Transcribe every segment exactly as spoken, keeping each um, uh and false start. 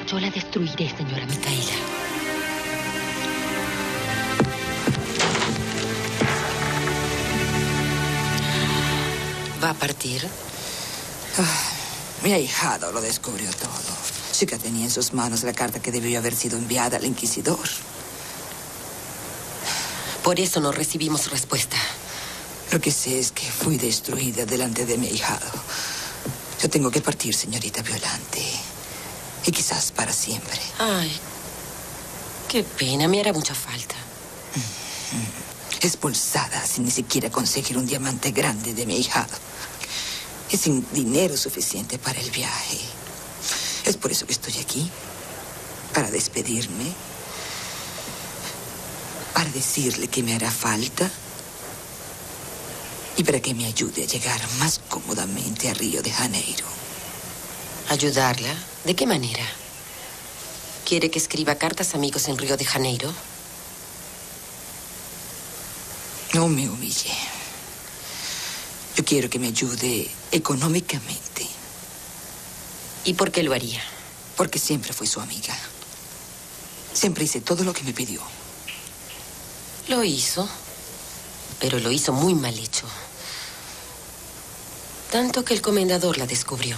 Yo la destruiré, señora Micaela. ¿Va a partir? Ah, mi ahijado lo descubrió todo. Chica tenía en sus manos la carta que debió haber sido enviada al inquisidor. Por eso no recibimos respuesta. Lo que sé es que fui destruida delante de mi ahijado. Yo tengo que partir, señorita Violante. Y quizás para siempre. Ay, qué pena. Me hará mucha falta. Expulsada sin ni siquiera conseguir un diamante grande de mi ahijado. Y sin dinero suficiente para el viaje. Es por eso que estoy aquí. Para despedirme. Para decirle que me hará falta. Y para que me ayude a llegar más cómodamente a Río de Janeiro. ¿Ayudarla? ¿De qué manera? ¿Quiere que escriba cartas a amigos en Río de Janeiro? No me humille. Yo quiero que me ayude económicamente. ¿Y por qué lo haría? Porque siempre fui su amiga. Siempre hice todo lo que me pidió. Lo hizo, pero lo hizo muy mal hecho. Tanto que el comendador la descubrió.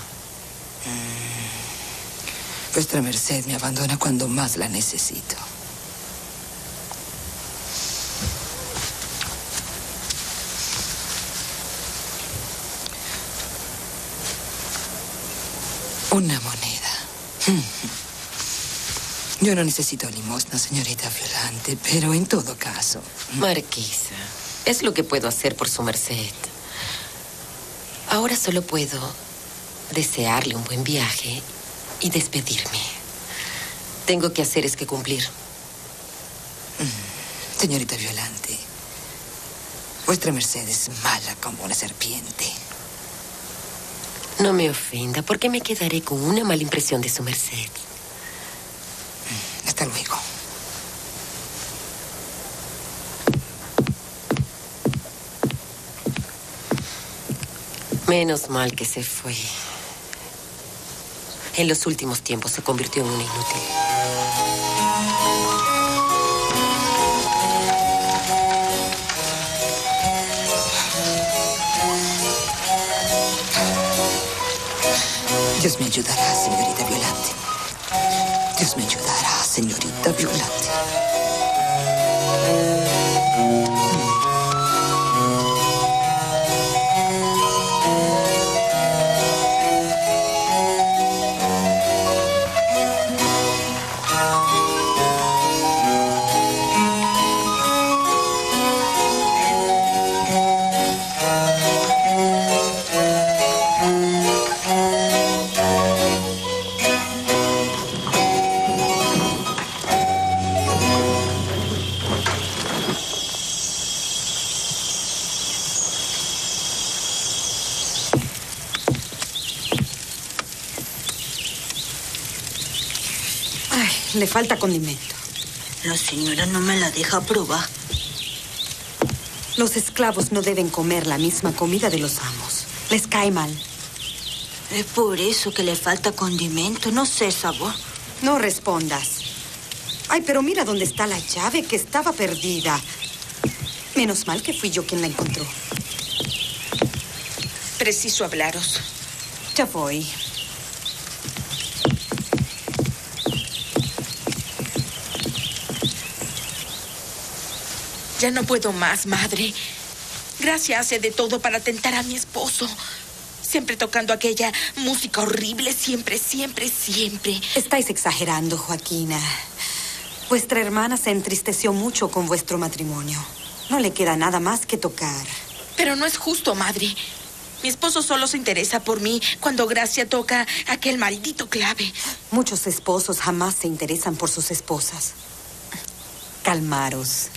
Mm. Vuestra merced me abandona cuando más la necesito. Una moneda. Yo no necesito limosna, señorita Violante, pero en todo caso... Marquesa, es lo que puedo hacer por su merced. Ahora solo puedo desearle un buen viaje y despedirme. Tengo que hacer es que cumplir. Señorita Violante, vuestra merced es mala como una serpiente. No me ofenda, porque me quedaré con una mala impresión de su merced. Hasta luego. Menos mal que se fue. En los últimos tiempos se convirtió en una inútil. Dios me ayudará, señorita Violante. Dios me ayudará, señorita Violante. Le falta condimento. La señora no me la deja probar. Los esclavos no deben comer la misma comida de los amos. Les cae mal. Es por eso que le falta condimento. No sé sabor. No respondas. Ay, pero mira dónde está la llave, que estaba perdida. Menos mal que fui yo quien la encontró. Preciso hablaros. Ya voy. Ya no puedo más, madre. Gracia hace de todo para tentar a mi esposo. Siempre tocando aquella música horrible, siempre, siempre, siempre. Estáis exagerando, Joaquina. Vuestra hermana se entristeció mucho con vuestro matrimonio. No le queda nada más que tocar. Pero no es justo, madre. Mi esposo solo se interesa por mí cuando Gracia toca aquel maldito clave. Muchos esposos jamás se interesan por sus esposas. Calmaros.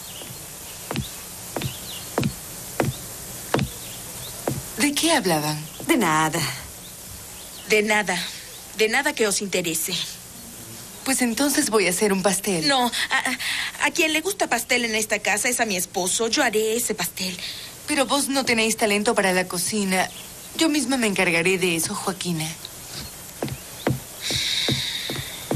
¿De qué hablaban? De nada. De nada. De nada que os interese. Pues entonces voy a hacer un pastel. No, a, a quien le gusta pastel en esta casa es a mi esposo. Yo haré ese pastel. Pero vos no tenéis talento para la cocina. Yo misma me encargaré de eso, Joaquina.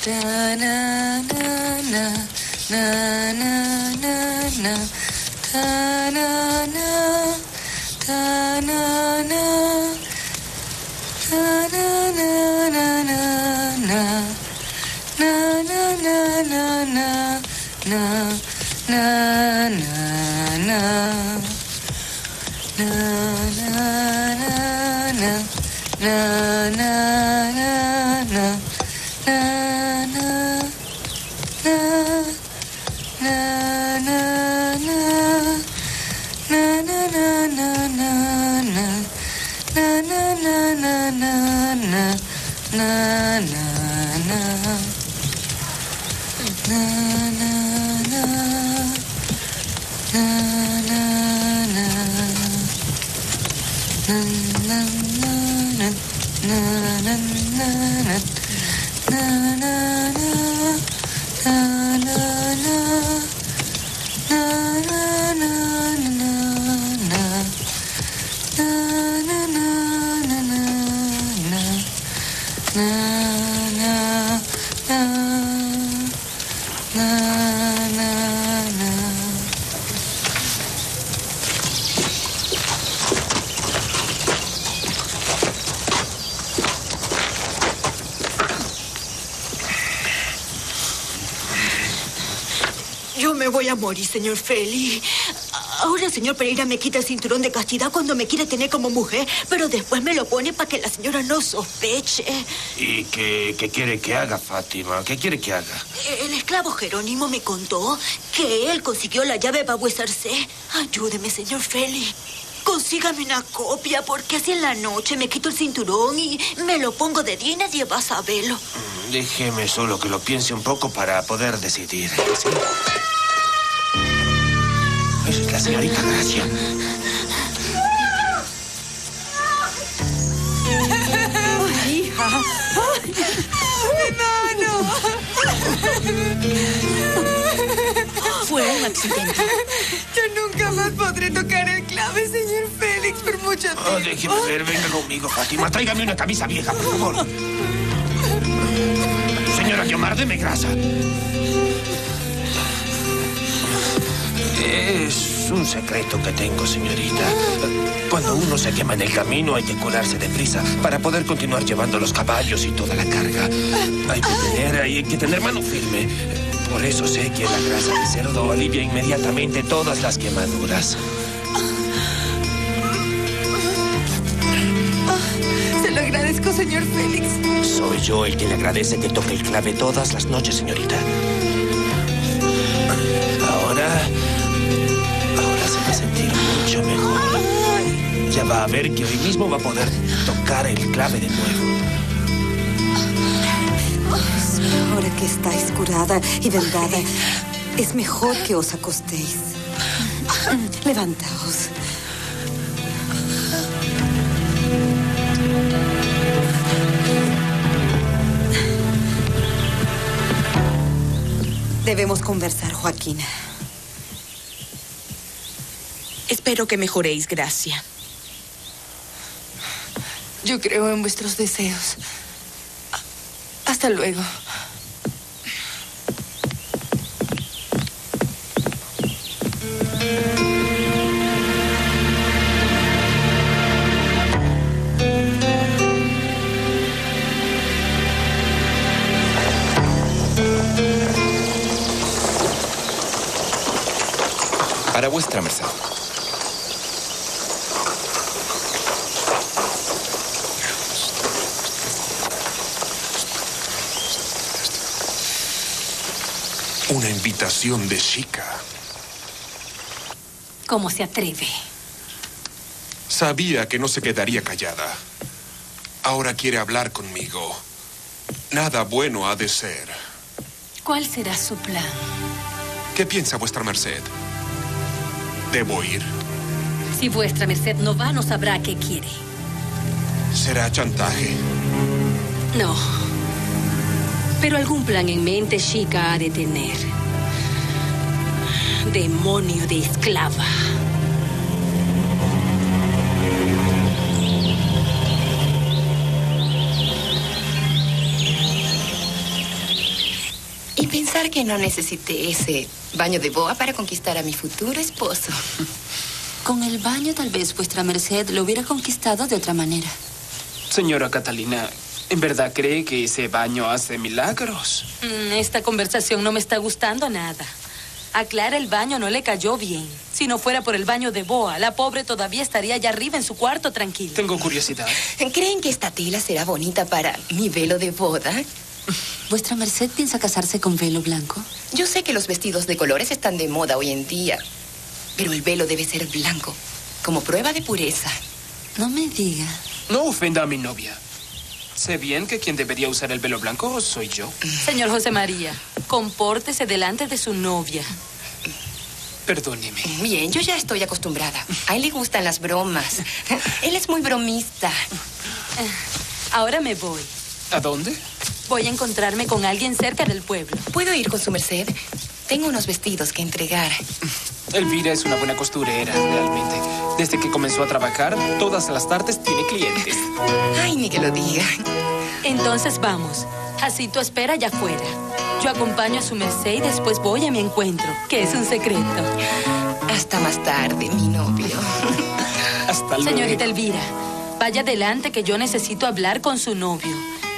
na, na, na, na, na, na, na, na, ta, na, na, ta, na, na, ta, na, na, na, na, na, na, na, na, na, na, na, na, na, na. Na na na na na na na na na na na na na Yo me voy a morir, señor Feli. Ahora el señor Pereira me quita el cinturón de castidad cuando me quiere tener como mujer, pero después me lo pone para que la señora no sospeche. ¿Y qué, qué quiere que haga, Fátima? ¿Qué quiere que haga? El esclavo Jerónimo me contó que él consiguió la llave para huesarse. Ayúdeme, señor Feli. Consígame una copia, porque así en la noche me quito el cinturón y me lo pongo de día y nadie va a saberlo. Déjeme solo que lo piense un poco para poder decidir. ¿Sí? Esa es la señorita Gracia. ¡Ay, hija! ¡No, no! Fue un accidente. Yo nunca más podré tocar el clave, señor Félix, por mucho tiempo. Oh, déjeme ver, venga conmigo, Fátima. Tráigame una camisa vieja, por favor. Señora Guiomar, deme grasa. Es un secreto que tengo, señorita. Cuando uno se quema en el camino, hay que curarse deprisa para poder continuar llevando los caballos y toda la carga. Hay que tener, hay que tener mano firme. Por eso sé que la grasa de cerdo alivia inmediatamente todas las quemaduras. Se lo agradezco, señor Félix. Soy yo el que le agradece que toque el clave todas las noches, señorita. Ahora... Ahora se va a sentir mucho mejor. Ya va a ver que hoy mismo va a poder tocar el clave de nuevo. Ahora que estáis curada y vendada, es mejor que os acostéis. Levantaos. Debemos conversar, Joaquina. Espero que mejoréis, Gracia. Yo creo en vuestros deseos. Hasta luego. Para vuestra merced. Una invitación de chica. ¿Cómo se atreve? Sabía que no se quedaría callada. Ahora quiere hablar conmigo. Nada bueno ha de ser. ¿Cuál será su plan? ¿Qué piensa vuestra merced? ¿Debo ir? Si vuestra merced no va, no sabrá qué quiere. ¿Será chantaje? No. Pero algún plan en mente chica ha de tener. Demonio de esclava. que no necesité ese baño de boa para conquistar a mi futuro esposo. Con el baño tal vez vuestra merced lo hubiera conquistado de otra manera. Señora Catalina, ¿en verdad cree que ese baño hace milagros? Mm, esta conversación no me está gustando nada. A Clara el baño no le cayó bien. Si no fuera por el baño de boa, la pobre todavía estaría allá arriba en su cuarto tranquila. Tengo curiosidad. ¿Creen que esta tela será bonita para mi velo de boda? ¿Vuestra merced piensa casarse con velo blanco? Yo sé que los vestidos de colores están de moda hoy en día, pero el velo debe ser blanco, como prueba de pureza. No me diga. No ofenda a mi novia. Sé bien que quien debería usar el velo blanco soy yo. Señor José María, compórtese delante de su novia. Perdóneme. Bien, yo ya estoy acostumbrada. A él le gustan las bromas. Él es muy bromista. Ahora me voy. ¿A dónde? Voy a encontrarme con alguien cerca del pueblo. ¿Puedo ir con su merced? Tengo unos vestidos que entregar. Elvira es una buena costurera, realmente. Desde que comenzó a trabajar, todas las tardes tiene clientes. Ay, ni que lo diga. Entonces vamos. Jacinto espera allá afuera. Yo acompaño a su merced y después voy a mi encuentro, que es un secreto. Hasta más tarde, mi novio. Hasta luego. Señorita Elvira, vaya adelante que yo necesito hablar con su novio.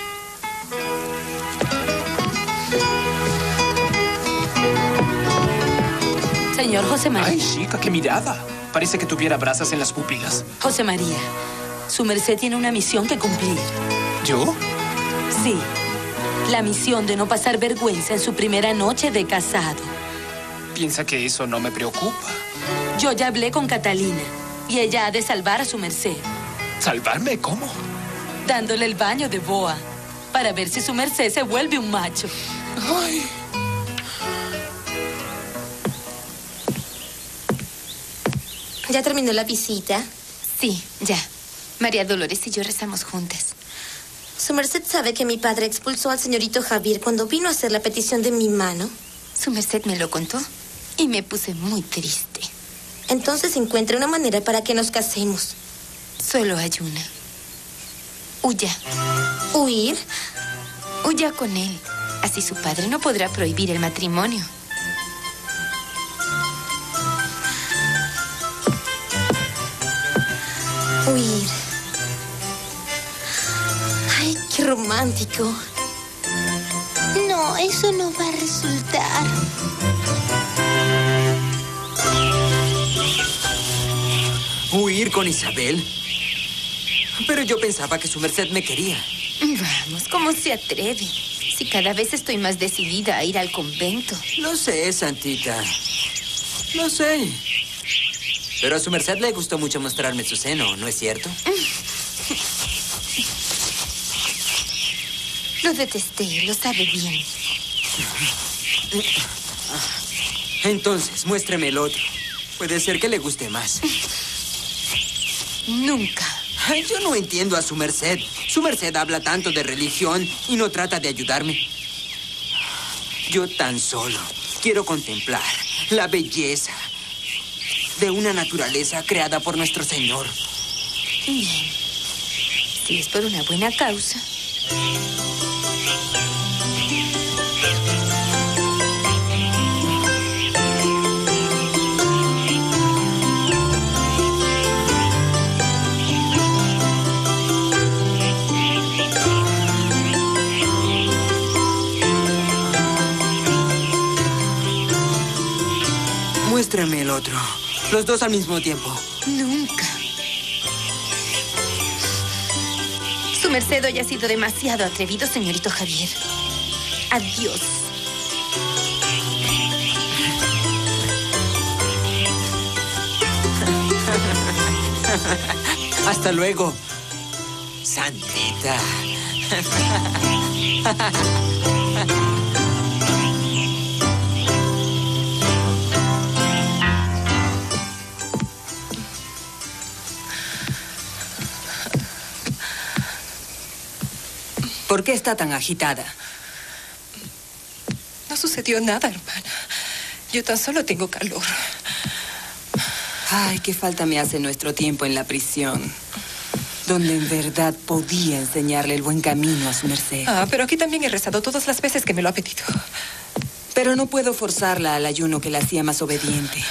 Señor José María. Ay, chica, qué mirada. Parece que tuviera brasas en las pupilas. José María, su merced tiene una misión que cumplir. ¿Yo? Sí, la misión de no pasar vergüenza en su primera noche de casado. ¿Piensa que eso no me preocupa? Yo ya hablé con Catalina y ella ha de salvar a su merced. ¿Salvarme? ¿Cómo? Dándole el baño de boa para ver si su merced se vuelve un macho. Ay. ¿Ya terminó la visita? Sí, ya. María Dolores y yo rezamos juntas. ¿Su merced sabe que mi padre expulsó al señorito Javier cuando vino a hacer la petición de mi mano? Su merced me lo contó y me puse muy triste. Entonces encuentre una manera para que nos casemos. Solo hay una. Huya. ¿Huir? Huya con él. Así su padre no podrá prohibir el matrimonio. Huir. Ay, qué romántico. No, eso no va a resultar. ¿Huir con Isabel? Pero yo pensaba que su merced me quería. Vamos, ¿cómo se atreve? Si cada vez estoy más decidida a ir al convento. Lo sé, Santita. Lo sé. Pero a su merced le gustó mucho mostrarme su seno, ¿no es cierto? Lo detesté, lo sabe bien. Entonces, muéstreme el otro. Puede ser que le guste más. Nunca. Ay, yo no entiendo a su merced. Su merced habla tanto de religión y no trata de ayudarme. Yo tan solo quiero contemplar la belleza de una naturaleza creada por nuestro Señor. Bien. Si es por una buena causa. Muéstrame el otro. Los dos al mismo tiempo. Nunca. Su merced hoy ha sido demasiado atrevido, señorito Javier. Adiós. Hasta luego, Santita. ¿Por qué está tan agitada? No sucedió nada, hermana. Yo tan solo tengo calor. Ay, qué falta me hace nuestro tiempo en la prisión, donde en verdad podía enseñarle el buen camino a su merced. Ah, pero aquí también he rezado todas las veces que me lo ha pedido. Pero no puedo forzarla al ayuno que la hacía más obediente.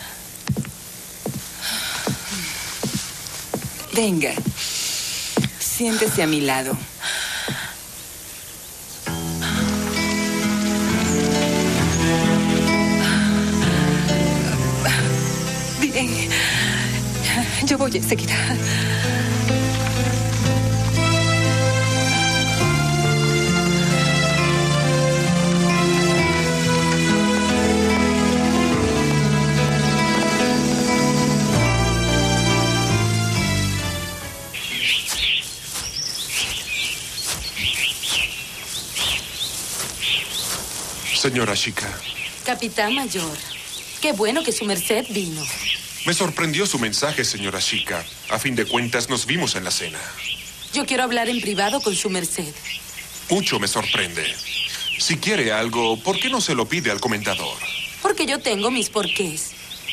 Venga, siéntese a mi lado. Bien, yo voy enseguida. Señora Chica. Capitán Mayor, qué bueno que su merced vino. Me sorprendió su mensaje, señora Chica. A fin de cuentas, nos vimos en la cena. Yo quiero hablar en privado con su merced. Mucho me sorprende. Si quiere algo, ¿por qué no se lo pide al comendador? Porque yo tengo mis porqués.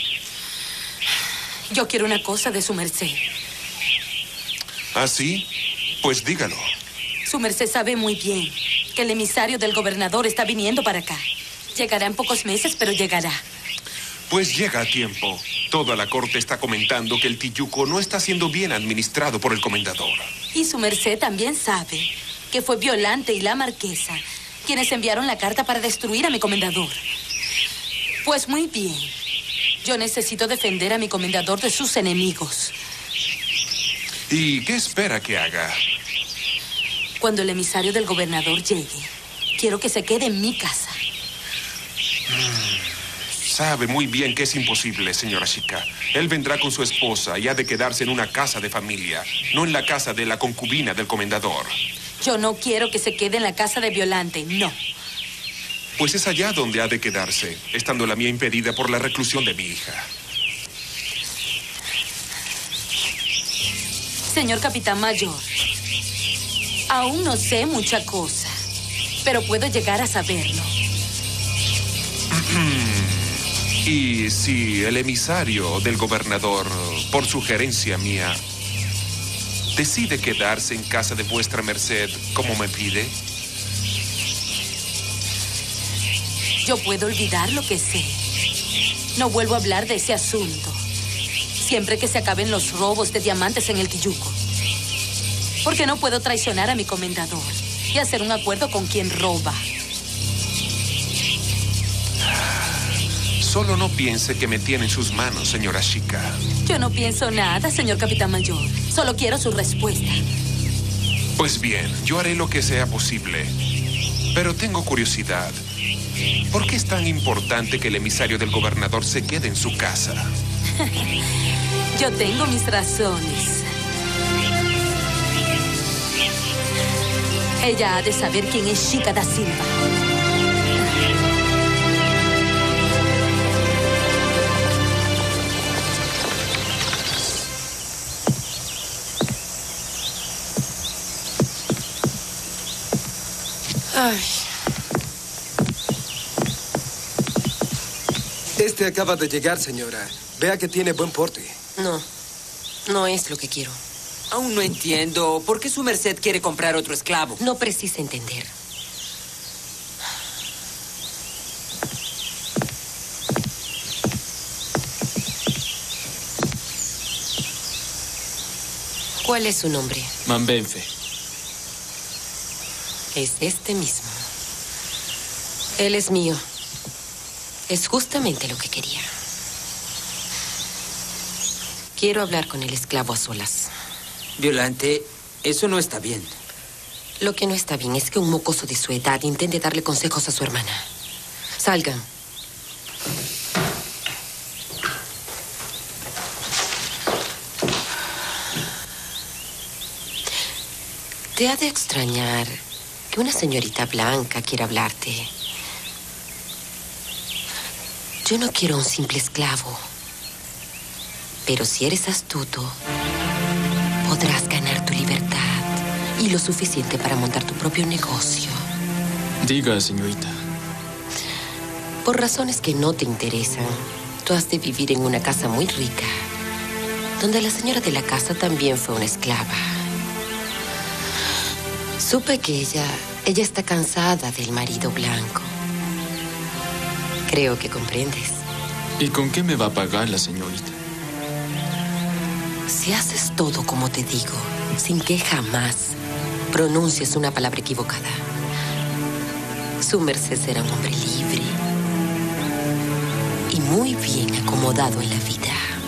Yo quiero una cosa de su merced. ¿Ah, sí? Pues dígalo. Su merced sabe muy bien que el emisario del gobernador está viniendo para acá. Llegará en pocos meses, pero llegará. Pues llega a tiempo. Toda la corte está comentando que el Tiyuco no está siendo bien administrado por el comendador. Y su merced también sabe que fue Violante y la marquesa quienes enviaron la carta para destruir a mi comendador. Pues muy bien. Yo necesito defender a mi comendador de sus enemigos. ¿Y qué espera que haga? Cuando el emisario del gobernador llegue, quiero que se quede en mi casa. Sabe muy bien que es imposible, señora Chica. Él vendrá con su esposa y ha de quedarse en una casa de familia, no en la casa de la concubina del comendador. Yo no quiero que se quede en la casa de Violante, no. Pues es allá donde ha de quedarse, estando la mía impedida por la reclusión de mi hija. Señor Capitán Mayor, aún no sé mucha cosa, pero puedo llegar a saberlo. Y si el emisario del gobernador, por sugerencia mía, decide quedarse en casa de vuestra merced como me pide. Yo puedo olvidar lo que sé. No vuelvo a hablar de ese asunto. Siempre que se acaben los robos de diamantes en el Tiyuco. Porque no puedo traicionar a mi comendador y hacer un acuerdo con quien roba. Solo no piense que me tiene en sus manos, señora Chica. Yo no pienso nada, señor Capitán Mayor. Solo quiero su respuesta. Pues bien, yo haré lo que sea posible. Pero tengo curiosidad. ¿Por qué es tan importante que el emisario del gobernador se quede en su casa? Yo tengo mis razones. Ella ha de saber quién es Chica da Silva. Ay. Este acaba de llegar, señora. Vea que tiene buen porte. No, no es lo que quiero. Aún no entiendo. ¿Por qué su merced quiere comprar otro esclavo? No precisa entender. ¿Cuál es su nombre? Mambenfe. Es este mismo. Él es mío. Es justamente lo que quería. Quiero hablar con el esclavo a solas. Violante, eso no está bien. Lo que no está bien es que un mocoso de su edad intente darle consejos a su hermana. Salgan. Te ha de extrañar que una señorita blanca quiera hablarte. Yo no quiero un simple esclavo. Pero si eres astuto, podrás ganar tu libertad y lo suficiente para montar tu propio negocio. Diga, señorita. Por razones que no te interesan, tú has de vivir en una casa muy rica, donde la señora de la casa también fue una esclava. Supe que ella, ella está cansada del marido blanco. Creo que comprendes. ¿Y con qué me va a pagar la señorita? Si haces todo como te digo, sin que jamás pronuncies una palabra equivocada, su merced será un hombre libre y muy bien acomodado en la vida.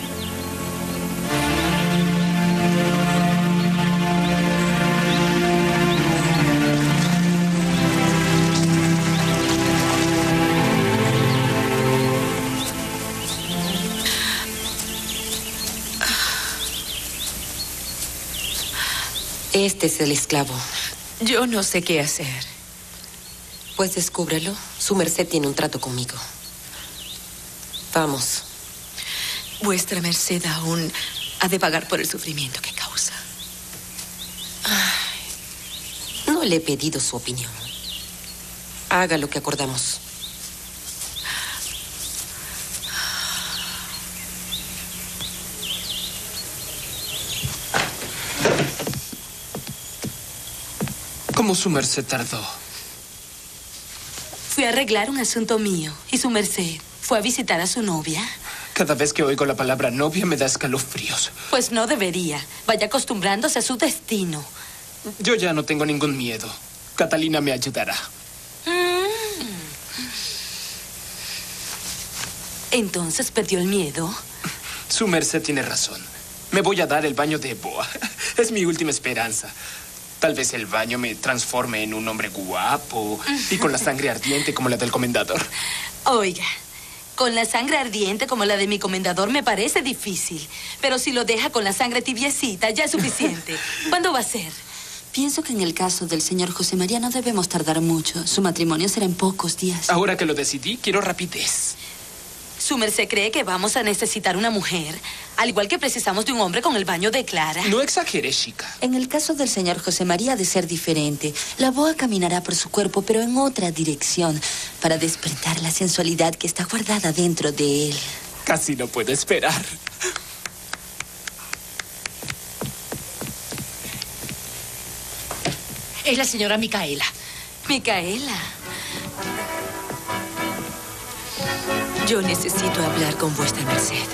Este es el esclavo. Yo no sé qué hacer. Pues descúbrelo. Su merced tiene un trato conmigo. Vamos. Vuestra merced aún ha de pagar por el sufrimiento que causa. Ay, no le he pedido su opinión. Haga lo que acordamos. ¿Cómo su merced tardó? Fui a arreglar un asunto mío y su merced fue a visitar a su novia. Cada vez que oigo la palabra novia me da escalofríos. Pues no debería. Vaya acostumbrándose a su destino. Yo ya no tengo ningún miedo. Catalina me ayudará. Mm. Entonces perdió el miedo. Su merced tiene razón. Me voy a dar el baño de boa. Es mi última esperanza. Tal vez el baño me transforme en un hombre guapo y con la sangre ardiente como la del comendador. Oiga, con la sangre ardiente como la de mi comendador me parece difícil. Pero si lo deja con la sangre tibiecita, ya es suficiente. ¿Cuándo va a ser? Pienso que en el caso del señor José María no debemos tardar mucho. Su matrimonio será en pocos días. Ahora que lo decidí, quiero rapidez. Su merced cree que vamos a necesitar una mujer, al igual que precisamos de un hombre con el baño de Clara. No exagere, chica. En el caso del señor José María ha de ser diferente. La boa caminará por su cuerpo, pero en otra dirección, para despertar la sensualidad que está guardada dentro de él. Casi no puedo esperar. Es la señora Micaela. Micaela. Yo necesito hablar con vuestra merced.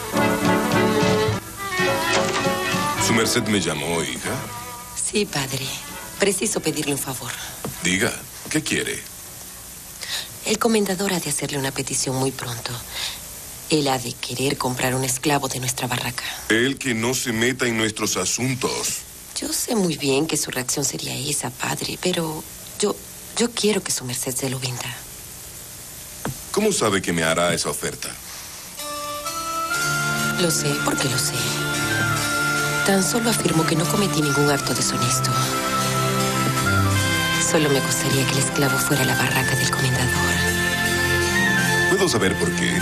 ¿Su merced me llamó, hija? Sí, padre. Preciso pedirle un favor. Diga, ¿qué quiere? El comendador ha de hacerle una petición muy pronto. Él ha de querer comprar un esclavo de nuestra barraca. Él que no se meta en nuestros asuntos. Yo sé muy bien que su reacción sería esa, padre, pero yo, yo quiero que su merced se lo venda. ¿Cómo sabe que me hará esa oferta? Lo sé, porque lo sé. Tan solo afirmo que no cometí ningún acto deshonesto. Solo me gustaría que el esclavo fuera a la barraca del comendador. ¿Puedo saber por qué?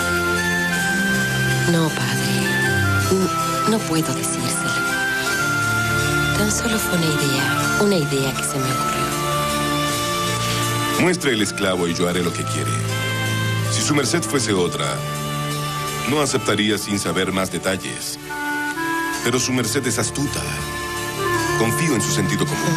No, padre. No, no puedo decírselo. Tan solo fue una idea, una idea que se me ocurrió. Muestre el esclavo y yo haré lo que quiere. Si su merced fuese otra, no aceptaría sin saber más detalles. Pero su merced es astuta. Confío en su sentido común.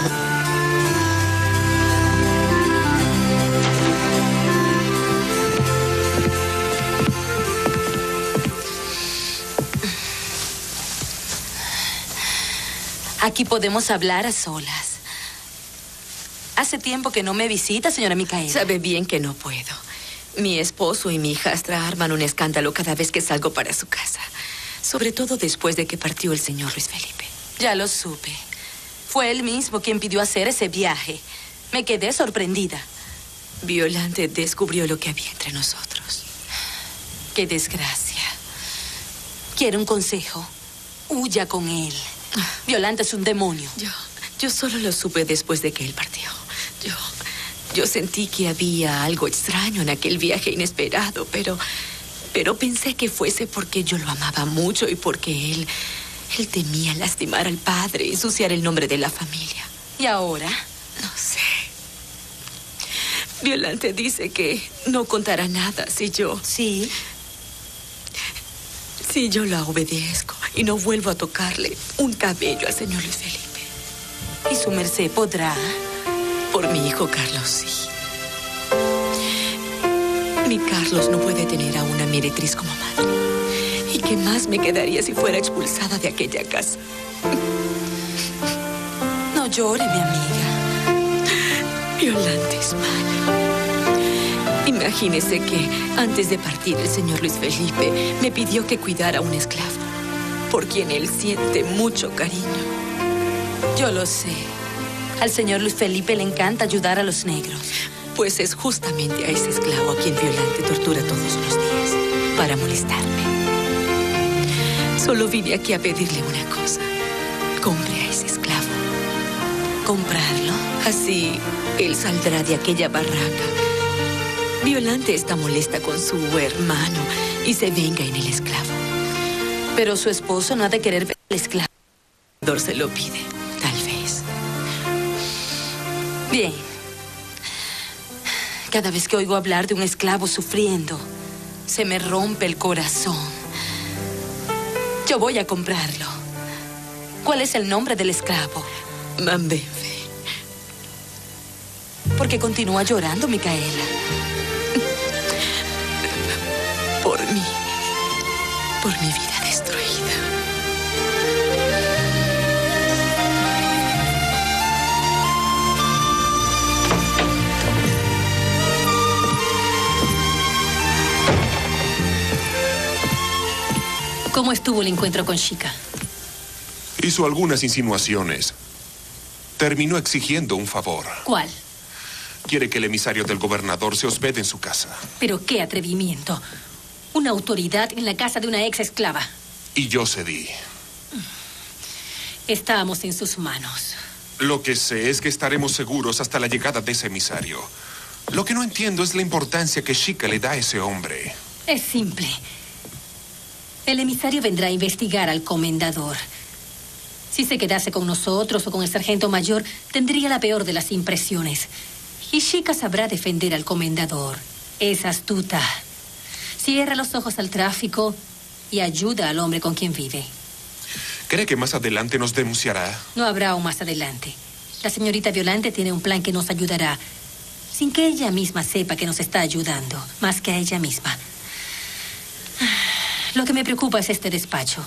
Aquí podemos hablar a solas. Hace tiempo que no me visita, señora Micaela. Sabe bien que no puedo. Mi esposo y mi hijastra arman un escándalo cada vez que salgo para su casa. Sobre todo después de que partió el señor Luis Felipe. Ya lo supe. Fue él mismo quien pidió hacer ese viaje. Me quedé sorprendida. Violante descubrió lo que había entre nosotros. Qué desgracia. Quiero un consejo. Huya con él. Violante es un demonio. Yo, yo solo lo supe después de que él partió. Yo... Yo sentí que había algo extraño en aquel viaje inesperado, pero... Pero pensé que fuese porque yo lo amaba mucho y porque él... Él temía lastimar al padre y ensuciar el nombre de la familia. ¿Y ahora? No sé. Violante dice que no contará nada si yo... Sí. Si yo la obedezco y no vuelvo a tocarle un cabello al señor Luis Felipe. ¿Y su merced podrá? Por mi hijo Carlos, sí. Mi Mi Carlos no puede tener a una meretriz como madre. ¿Y qué más me quedaría si fuera expulsada de aquella casa? No llore, mi amiga. Violante es mala. Imagínese que antes de partir el señor Luis Felipe me pidió que cuidara a un esclavo, por quien él siente mucho cariño. Yo lo sé. Al señor Luis Felipe le encanta ayudar a los negros. Pues es justamente a ese esclavo a quien Violante tortura todos los días, para molestarme. Solo vine aquí a pedirle una cosa. Compre a ese esclavo. ¿Comprarlo? Así, él saldrá de aquella barraca. Violante está molesta con su hermano y se venga en el esclavo. Pero su esposo no ha de querer ver al esclavo. El gobernador se lo pide, tal vez. Bien. Cada vez que oigo hablar de un esclavo sufriendo, se me rompe el corazón. Yo voy a comprarlo. ¿Cuál es el nombre del esclavo? Mambembe. ¿Por qué continúa llorando, Micaela? Por mí. Por mi vida destruida. ¿Cómo estuvo el encuentro con Chica? Hizo algunas insinuaciones. Terminó exigiendo un favor. ¿Cuál? Quiere que el emisario del gobernador se hospede en su casa. Pero qué atrevimiento. Una autoridad en la casa de una ex esclava. Y yo cedí. Estábamos en sus manos. Lo que sé es que estaremos seguros hasta la llegada de ese emisario. Lo que no entiendo es la importancia que Chica le da a ese hombre. Es simple. El emisario vendrá a investigar al comendador. Si se quedase con nosotros o con el sargento mayor, tendría la peor de las impresiones. Y Chica sabrá defender al comendador. Es astuta. Cierra los ojos al tráfico y ayuda al hombre con quien vive. ¿Cree que más adelante nos denunciará? No habrá aún más adelante. La señorita Violante tiene un plan que nos ayudará, sin que ella misma sepa que nos está ayudando, más que a ella misma. Lo que me preocupa es este despacho.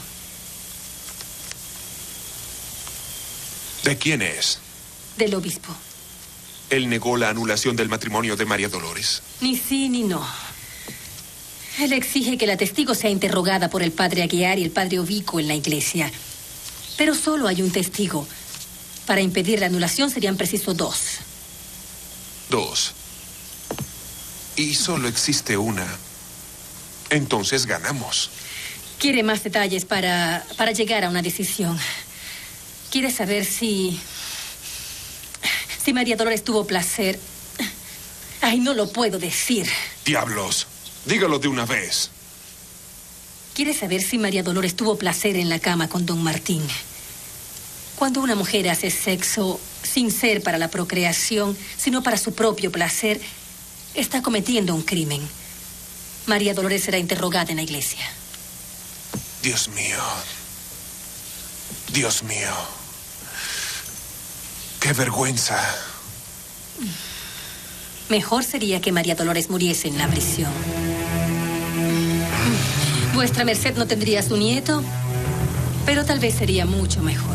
¿De quién es? Del obispo. Él negó la anulación del matrimonio de María Dolores. Ni sí ni no. Él exige que la testigo sea interrogada por el padre Aguiar y el padre Ovico en la iglesia. Pero solo hay un testigo. Para impedir la anulación serían precisos dos. Dos. Y solo existe una. Entonces ganamos. Quiere más detalles para, para llegar a una decisión. Quiere saber si... Si María Dolores tuvo placer. Ay, no lo puedo decir. ¡Diablos! Dígalo de una vez. Quiere saber si María Dolores tuvo placer en la cama con don Martín. Cuando una mujer hace sexo sin ser para la procreación, sino para su propio placer, está cometiendo un crimen. María Dolores será interrogada en la iglesia. Dios mío. Dios mío. ¡Qué vergüenza! Mejor sería que María Dolores muriese en la prisión. Vuestra merced no tendría a su nieto, pero tal vez sería mucho mejor.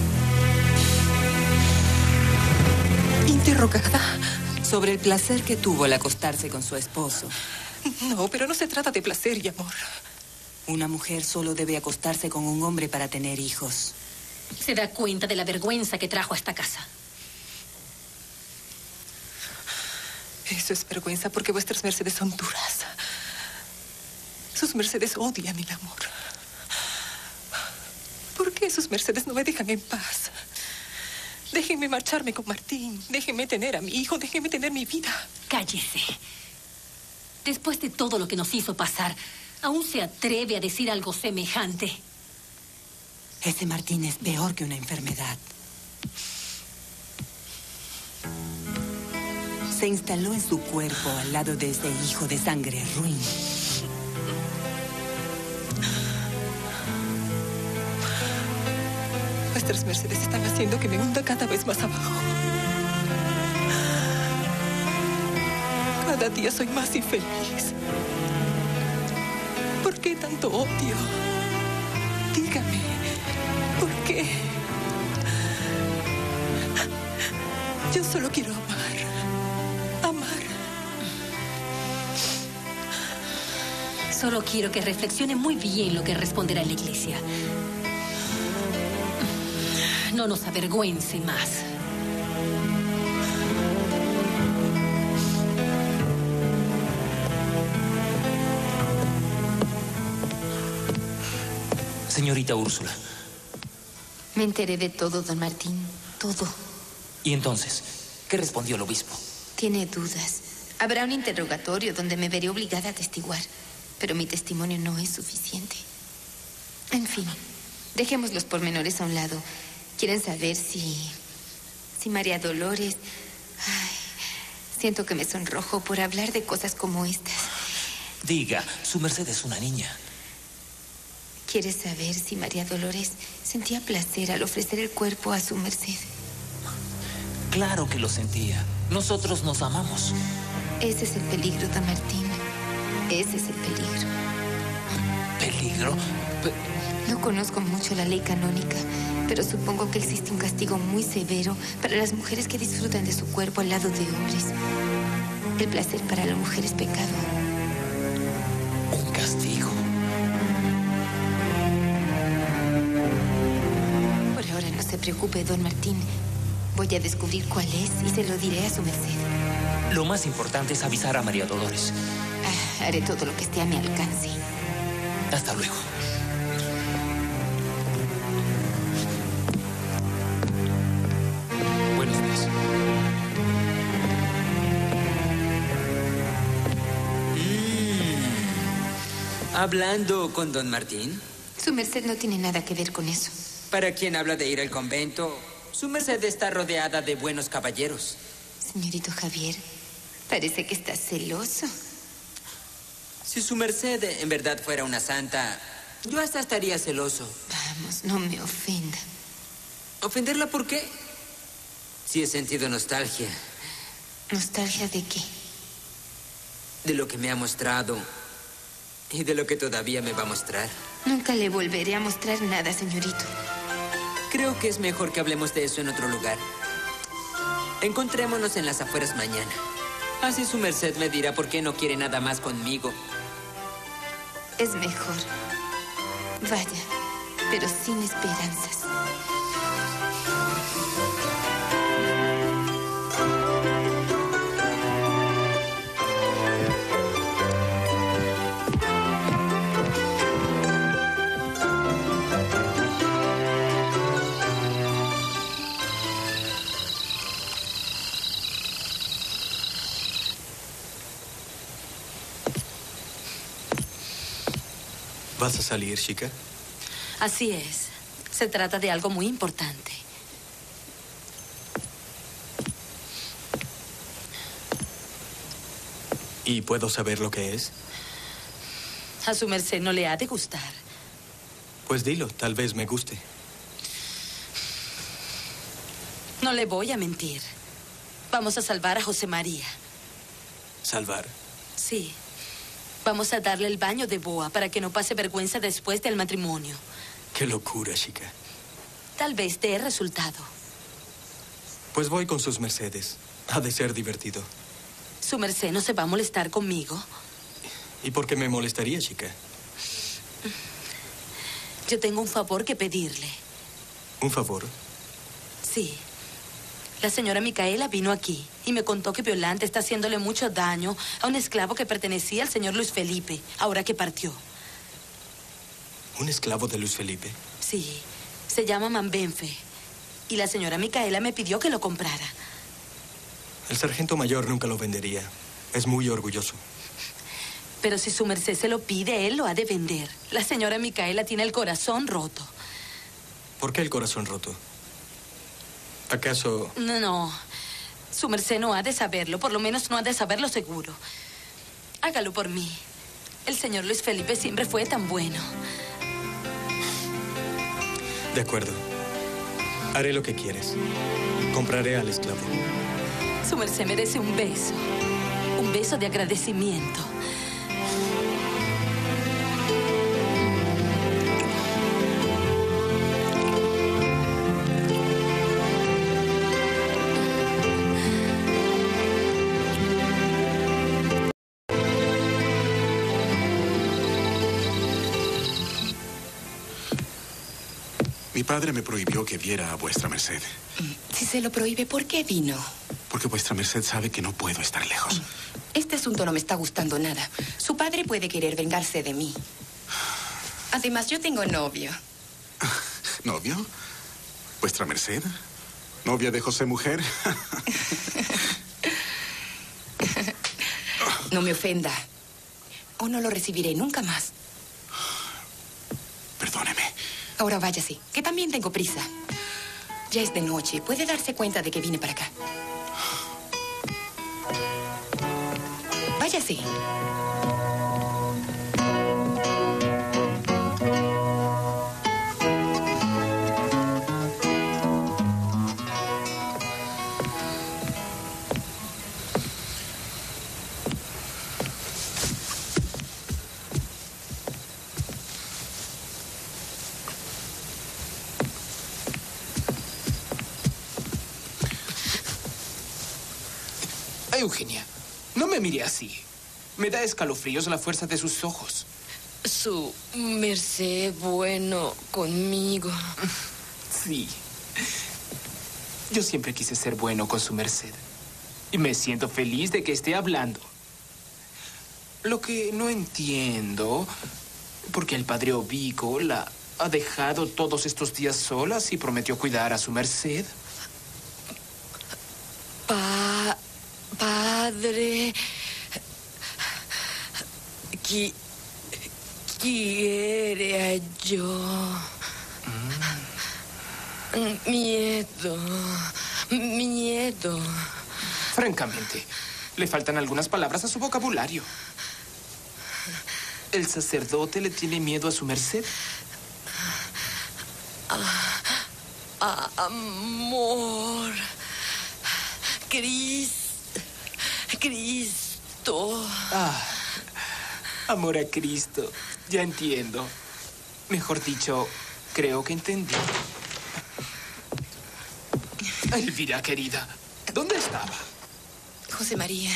¿Interrogada? Sobre el placer que tuvo al acostarse con su esposo. No, pero no se trata de placer y amor. Una mujer solo debe acostarse con un hombre para tener hijos. Se da cuenta de la vergüenza que trajo a esta casa. Eso es vergüenza porque vuestras mercedes son duras. Sus mercedes odian el amor. ¿Por qué sus mercedes no me dejan en paz? Déjenme marcharme con Martín. Déjenme tener a mi hijo. Déjenme tener mi vida. Cállese. Después de todo lo que nos hizo pasar, ¿aún se atreve a decir algo semejante? Ese Martín es peor que una enfermedad. Se instaló en su cuerpo al lado de ese hijo de sangre ruin. Vuestras mercedes están haciendo que me hunda cada vez más abajo. Cada día soy más infeliz. qué tanto odio? Dígame, ¿por qué? Yo solo quiero amar. Amar. Solo quiero que reflexione muy bien lo que responderá en la iglesia. No nos avergüence más. Señorita Úrsula. Me enteré de todo, don Martín. Todo. ¿Y entonces? ¿Qué respondió el obispo? Tiene dudas. Habrá un interrogatorio donde me veré obligada a atestiguar. Pero mi testimonio no es suficiente. En fin, dejemos los pormenores a un lado. Quieren saber si... si María Dolores... Ay, siento que me sonrojo por hablar de cosas como estas. Diga, su merced es una niña. ¿Quieres saber si María Dolores sentía placer al ofrecer el cuerpo a su merced? Claro que lo sentía. Nosotros nos amamos. Ese es el peligro, don Martín. Ese es el peligro. ¿Peligro? Pe- No conozco mucho la ley canónica, pero supongo que existe un castigo muy severo para las mujeres que disfrutan de su cuerpo al lado de hombres. El placer para la mujer es pecado. ¿Un castigo? Por ahora no se preocupe, don Martín. Voy a descubrir cuál es y se lo diré a su merced. Lo más importante es avisar a María Dolores. Ah, haré todo lo que esté a mi alcance. Hasta luego. Buenos días. Mm. Hablando con don Martín. Su merced no tiene nada que ver con eso. Para quien habla de ir al convento, su merced está rodeada de buenos caballeros. Señorito Javier, parece que está celoso. Si su merced en verdad fuera una santa, yo hasta estaría celoso. Vamos, no me ofenda. ¿Ofenderla por qué? Si he sentido nostalgia. ¿Nostalgia de qué? De lo que me ha mostrado y de lo que todavía me va a mostrar. Nunca le volveré a mostrar nada, señorito. Creo que es mejor que hablemos de eso en otro lugar. Encontrémonos en las afueras mañana. Así su merced me dirá por qué no quiere nada más conmigo. Es mejor. Vaya, pero sin esperanzas. ¿Vas a salir, chica? Así es. Se trata de algo muy importante. ¿Y puedo saber lo que es? A su merced no le ha de gustar. Pues dilo, tal vez me guste. No le voy a mentir. Vamos a salvar a José María. ¿Salvar? Sí. Vamos a darle el baño de boa para que no pase vergüenza después del matrimonio. Qué locura, chica. Tal vez dé resultado. Pues voy con sus mercedes. Ha de ser divertido. ¿Su merced no se va a molestar conmigo? ¿Y por qué me molestaría, chica? Yo tengo un favor que pedirle. ¿Un favor? Sí. La señora Micaela vino aquí y me contó que Violante está haciéndole mucho daño a un esclavo que pertenecía al señor Luis Felipe, ahora que partió. ¿Un esclavo de Luis Felipe? Sí, se llama Mambenfe. Y la señora Micaela me pidió que lo comprara. El sargento mayor nunca lo vendería. Es muy orgulloso. Pero si su merced se lo pide, él lo ha de vender. La señora Micaela tiene el corazón roto. ¿Por qué el corazón roto? ¿Acaso...? No, no. Su merced no ha de saberlo. Por lo menos no ha de saberlo seguro. Hágalo por mí. El señor Luis Felipe siempre fue tan bueno. De acuerdo. Haré lo que quieres. Compraré al esclavo. Su merced merece un beso. Un beso de agradecimiento. Mi padre me prohibió que viera a vuestra merced. Si se lo prohíbe, ¿por qué vino? Porque vuestra merced sabe que no puedo estar lejos. Este asunto no me está gustando nada. Su padre puede querer vengarse de mí. Además, yo tengo novio. ¿Novio? ¿Vuestra merced? ¿Novia de José Mujer? No me ofenda. O no lo recibiré nunca más. Perdóneme. Ahora váyase, que también tengo prisa. Ya es de noche. Puede darse cuenta de que vine para acá. Váyase. Eugenia, no me mire así. Me da escalofríos la fuerza de sus ojos. Su merced bueno conmigo. Sí. Yo siempre quise ser bueno con su merced. Y me siento feliz de que esté hablando. Lo que no entiendo, porque el padre Obico la ha dejado todos estos días solas y prometió cuidar a su merced. Pa... Padre... Qui... Quiere a yo... Mm. Miedo... Miedo... Francamente, le faltan algunas palabras a su vocabulario. ¿El sacerdote le tiene miedo a su merced? Ah, amor... Cris... Cristo... Ah, amor a Cristo. Ya entiendo. Mejor dicho, creo que entendí. Elvira, querida, ¿dónde estaba? José María,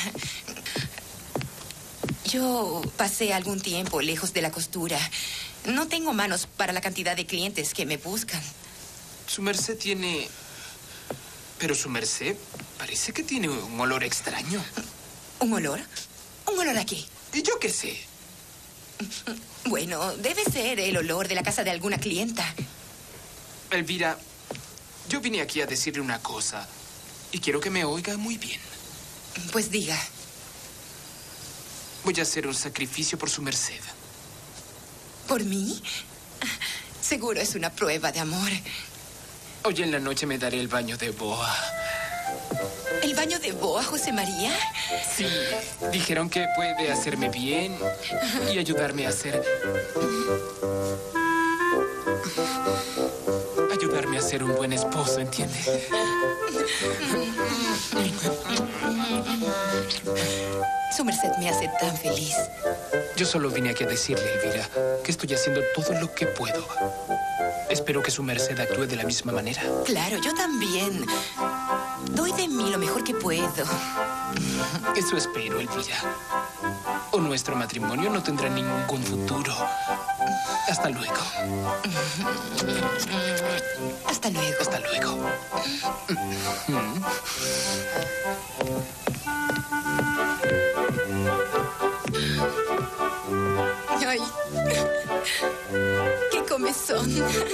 yo pasé algún tiempo lejos de la costura. No tengo manos para la cantidad de clientes que me buscan. Su merced tiene... Pero su merced parece que tiene un olor extraño. ¿Un olor? ¿Un olor a qué? ¿Y yo qué sé? Bueno, debe ser el olor de la casa de alguna clienta. Elvira, yo vine aquí a decirle una cosa y quiero que me oiga muy bien. Pues diga. Voy a hacer un sacrificio por su merced. ¿Por mí? Seguro es una prueba de amor. Hoy en la noche me daré el baño de boa. ¿El baño de boa, José María? Sí, dijeron que puede hacerme bien y ayudarme a ser... Ayudarme a ser un buen esposo, ¿entiende? Su merced me hace tan feliz. Yo solo vine aquí a decirle, Elvira, que estoy haciendo todo lo que puedo. Espero que su merced actúe de la misma manera. Claro, yo también. Doy de mí lo mejor que puedo. Eso espero, Elvira. O nuestro matrimonio no tendrá ningún futuro. Hasta luego. Hasta luego. Hasta luego. Ay, qué comezón.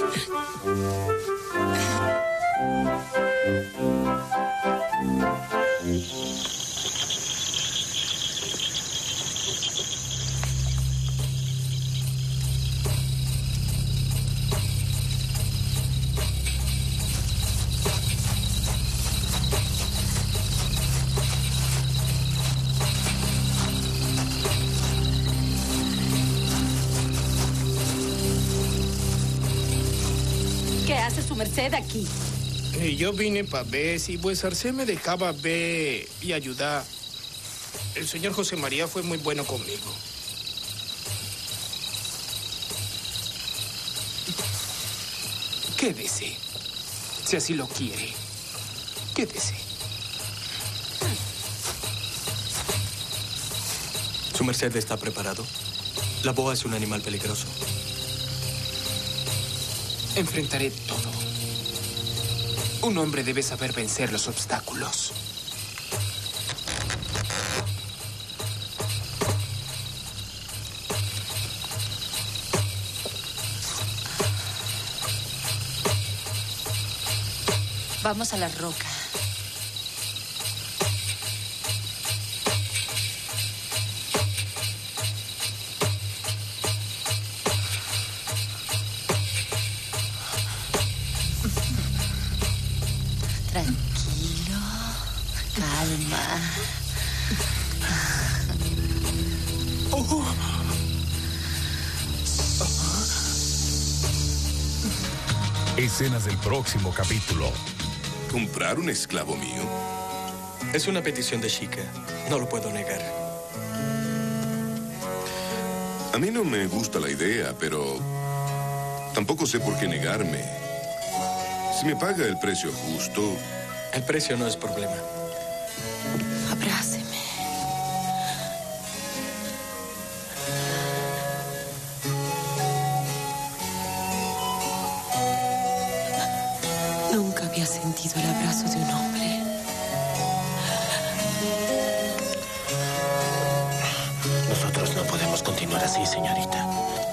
¿Qué hace su merced aquí? Eh, yo vine para ver si vuestra merced me dejaba ver y ayudar. El señor José María fue muy bueno conmigo. Quédese, si así lo quiere. Quédese. ¿Su merced está preparado? La boa es un animal peligroso. Enfrentaré todo. Un hombre debe saber vencer los obstáculos. Vamos a la roca. Tranquilo, calma. Escenas del próximo capítulo. ¿Comprar un esclavo mío? Es una petición de Chica. No lo puedo negar. A mí no me gusta la idea, pero tampoco sé por qué negarme. Si me paga el precio justo... El precio no es problema. Abráceme. Nunca había sentido el abrazo de un hombre. Nosotros no podemos continuar así, señorita.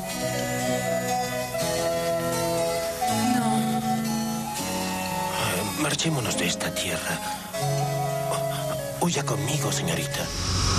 No. Marchémonos de esta tierra. Huya conmigo, señorita.